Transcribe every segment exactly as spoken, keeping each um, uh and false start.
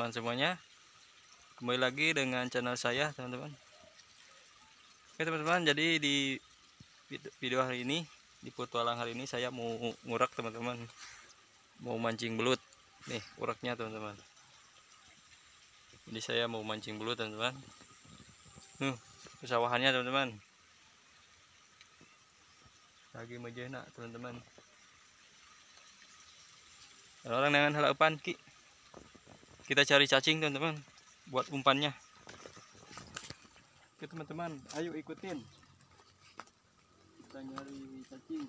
teman-teman semuanya. Kembali lagi dengan channel saya, teman-teman. Oke teman-teman, jadi di video hari ini, di petualang hari ini saya mau ngurak teman-teman. Mau mancing belut. Nih uraknya teman-teman. Jadi saya mau mancing belut teman-teman. Nuh, pesawahannya teman-teman. Lagi majena teman-teman. Orang dengan halapan ki. Kita cari cacing teman-teman buat umpannya. Oke teman-teman, ayo ikutin. Kita nyari cacing.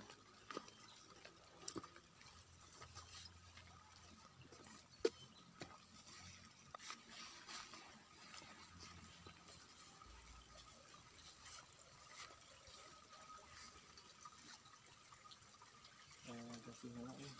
Eh, kasih hela ini.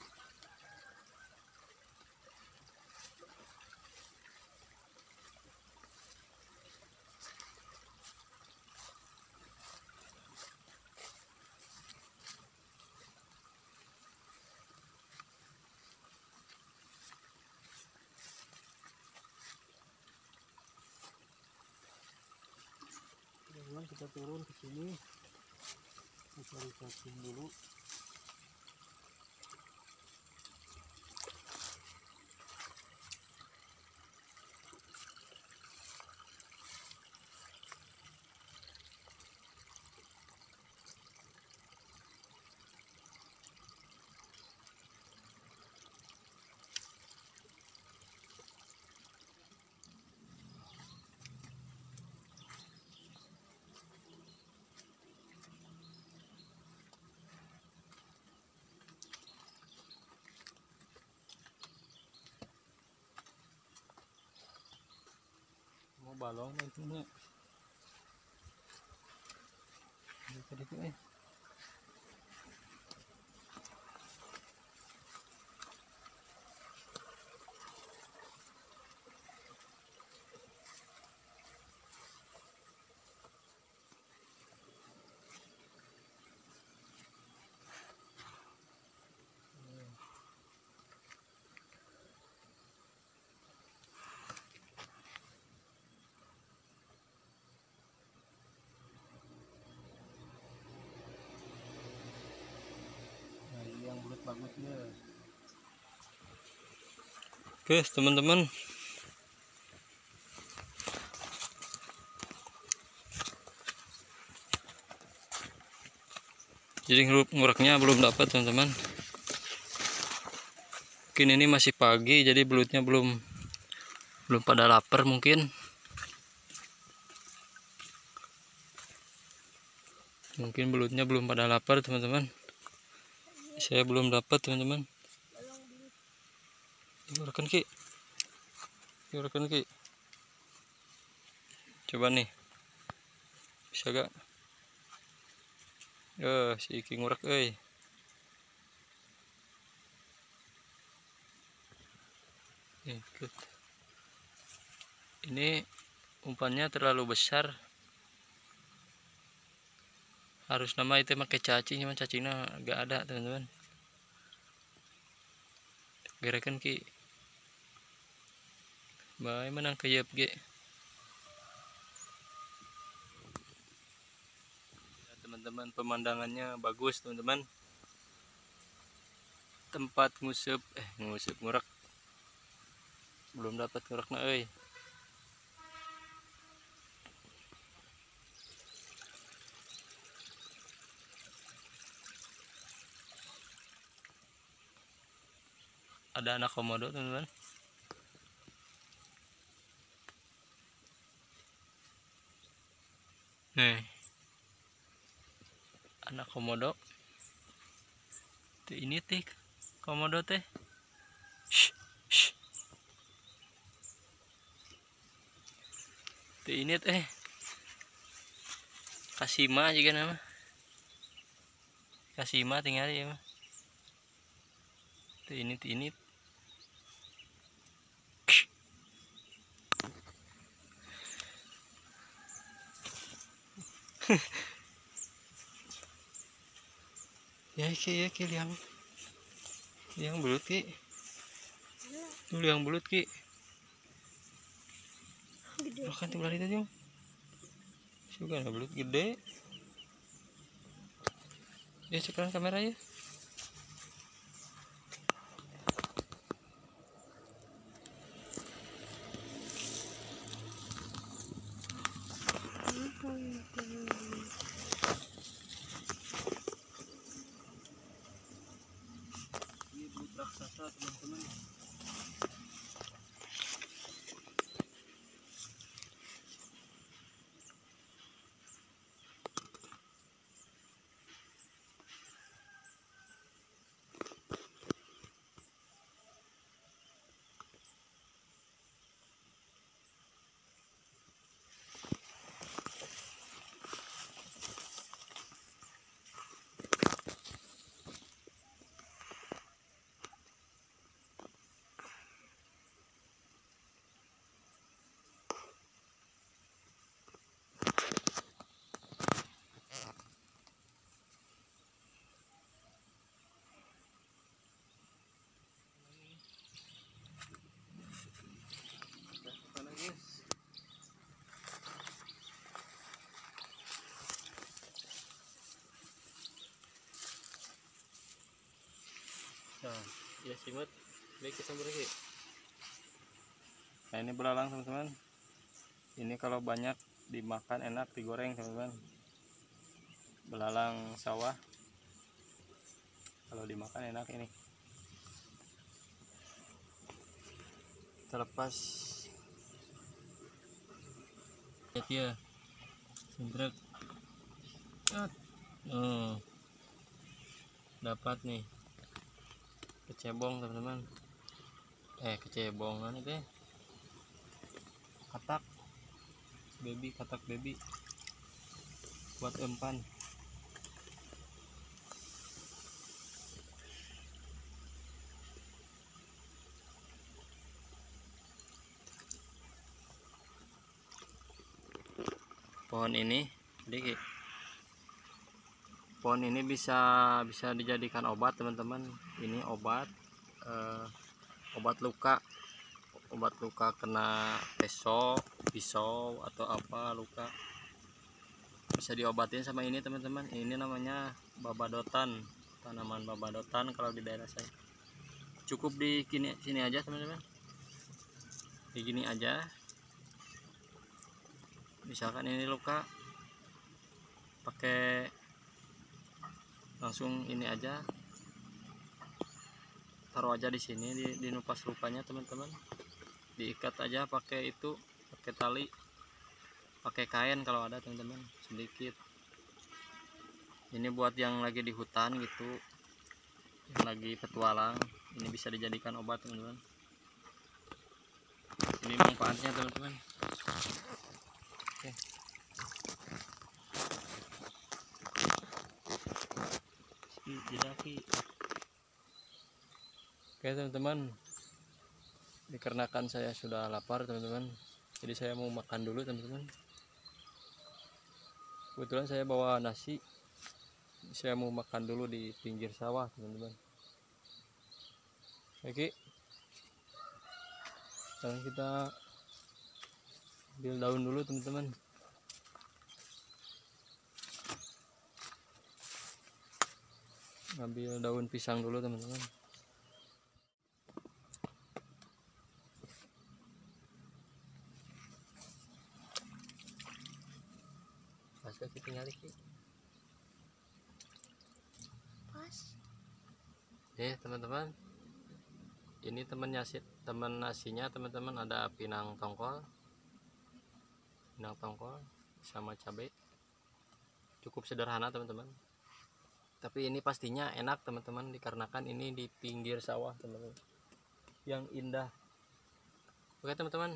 Kita turun ke sini, kita cari cacing dulu. Mau balong itu nih. Tadi tuh eh. Bagusnya. Oke teman-teman, jadi nguraknya belum dapat teman-teman. Mungkin ini masih pagi, jadi belutnya belum belum pada lapar mungkin. Mungkin belutnya belum pada lapar teman-teman. Saya belum dapat teman-teman. Diurakan ki, diurakan ki. Coba nih, bisa gak? Eh, si Iki ngurak, eh. Ikut. Ini umpannya terlalu besar. Harus nama itu pakai cacing, cuman cacingnya gak ada teman-teman. Gerakan ki. Baik menang keyep ge. Ya, teman-teman, pemandangannya bagus teman-teman. Tempat ngusup eh ngusup ngurak. Belum dapat ngurakna euy. Ada anak komodo teman-teman. Nih, anak komodo. Tuh ini teh komodo teh. Shh, shh. Tuh ini teh. Kasima juga nama. Kasima tinggal ya mah. Tuh ini tuh ini. Ya ki ya ki liang liang belut ki, tuh liang belut ki. Gede. Makan tuh lari tadi. Juga nggak belut gede. Ya sekarang kamera ya. Ini belut raksasa teman-teman. Nah, ya simut, baik kita lagi. Nah ini belalang teman-teman. Ini kalau banyak dimakan enak, digoreng teman-teman. Belalang sawah. Kalau dimakan enak ini. Terlepas. Lihat ya, sindrek. Oh, dapat nih. Kecebong teman-teman, eh kecebongan itu ya, katak baby, katak baby buat empan. Pohon ini jadi pohon ini bisa bisa dijadikan obat teman-teman. Ini obat eh, obat luka, obat luka kena pesok, pisau atau apa luka, bisa diobatin sama ini teman-teman. Ini namanya babadotan, tanaman babadotan kalau di daerah saya. Cukup di sini sini aja teman-teman, di gini aja. Misalkan ini luka, pakai langsung ini aja, taruh aja di sini, di, di nupas lukanya teman-teman. Diikat aja pakai itu, pakai tali, pakai kain kalau ada teman-teman sedikit. Ini buat yang lagi di hutan gitu, yang lagi petualang, ini bisa dijadikan obat teman-teman. Ini manfaatnya teman-teman. Oke. Oke teman-teman, dikarenakan saya sudah lapar teman-teman, jadi saya mau makan dulu teman-teman. Kebetulan saya bawa nasi, saya mau makan dulu di pinggir sawah teman-teman. Oke, sekarang kita ambil daun dulu teman-teman. Ambil daun pisang dulu teman-teman. Masuk kita tinggal lagi. Pas. Eh teman-teman, ini teman nasi, teman nasinya teman-teman, ada pinang tongkol, pinang tongkol sama cabai. Cukup sederhana teman-teman, tapi ini pastinya enak teman-teman, dikarenakan ini di pinggir sawah teman-teman, yang indah. Oke teman-teman,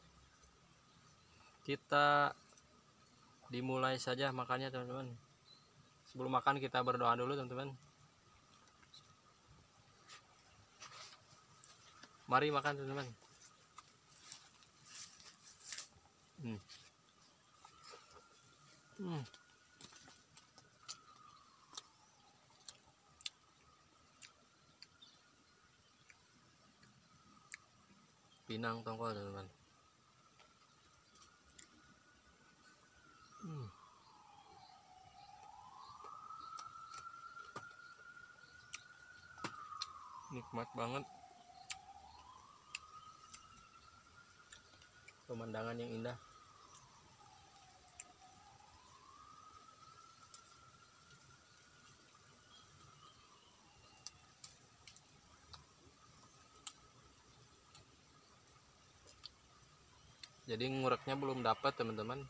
kita dimulai saja makannya teman-teman. Sebelum makan kita berdoa dulu teman-teman. Mari makan teman-teman. Hmm. Hmm. Pinang tongkol teman-teman. Nikmat banget, pemandangan yang indah. Jadi ngureknya belum dapat teman-teman,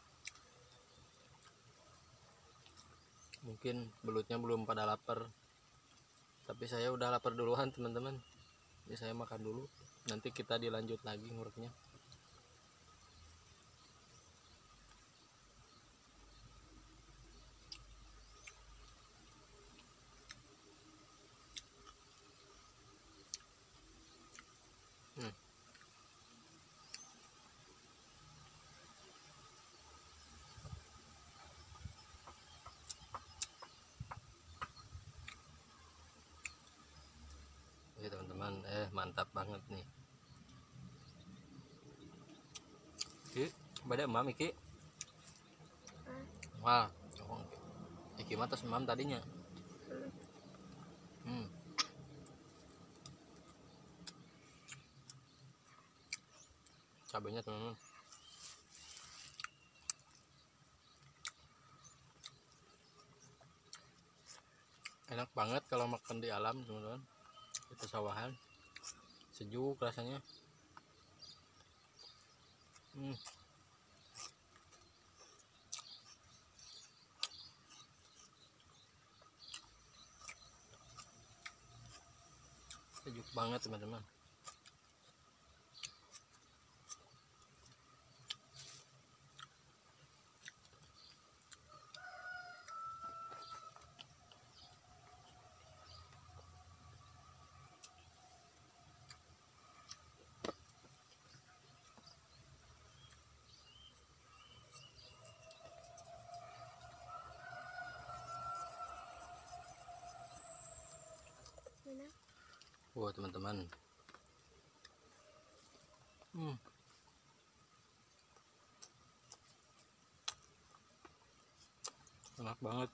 mungkin belutnya belum pada lapar, tapi saya udah lapar duluan teman-teman. Jadi saya makan dulu, nanti kita dilanjut lagi ngureknya. hmm. Oke teman-teman, eh mantap banget nih. Ki, beda mam iki. Wah, iki mah tos mam tadinya. Hmm. Cabenya teman-teman. Enak banget kalau makan di alam teman-teman, di pesawahan, sejuk rasanya. hmm. Sejuk banget teman-teman. Wah teman-teman, hmm. enak banget.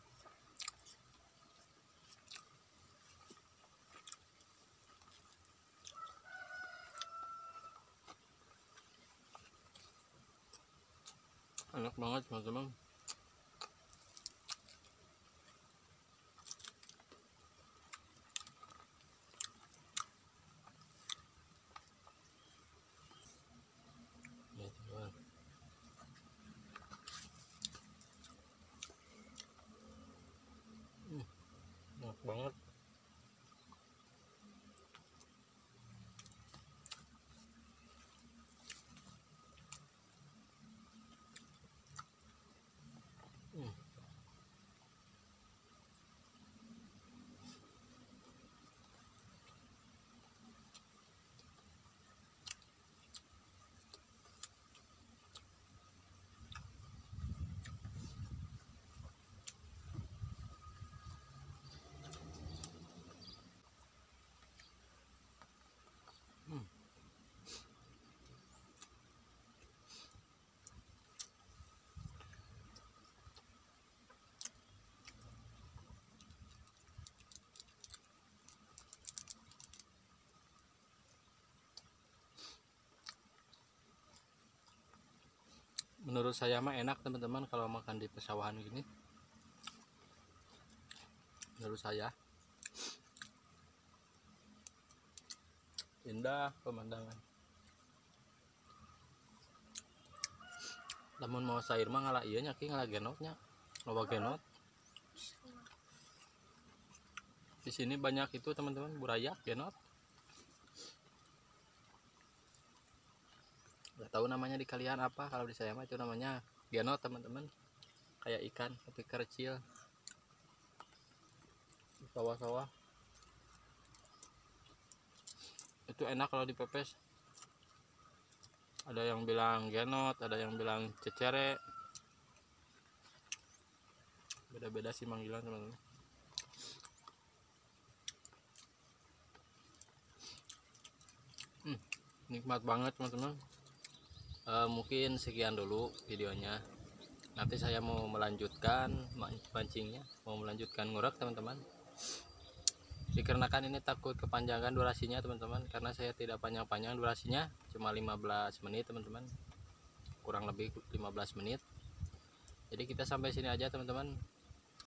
Enak banget teman-teman. Ya, teman. Hmm, enak banget. Hmm. Hmm. Menurut saya mah enak teman-teman kalau makan di pesawahan gini. Menurut saya indah pemandangan. Namun mau sair mah ngalah iya nyaki ngalah genotnya, loba genot. Di sini banyak itu teman-teman, burayak genot. Gak tahu namanya di kalian apa, kalau di saya mah itu namanya genot teman-teman. Kayak ikan tapi kecil. Di sawah-sawah. Itu enak kalau dipepes. Ada yang bilang genot, ada yang bilang cecere. Beda-beda sih manggilan teman-teman. Hmm, nikmat banget teman-teman. Uh, mungkin sekian dulu videonya. Nanti saya mau melanjutkan mancingnya, mau melanjutkan ngurek teman-teman. Dikarenakan ini takut kepanjangan durasinya teman-teman, karena saya tidak panjang-panjang durasinya, cuma lima belas menit teman-teman, kurang lebih lima belas menit. Jadi kita sampai sini aja teman-teman.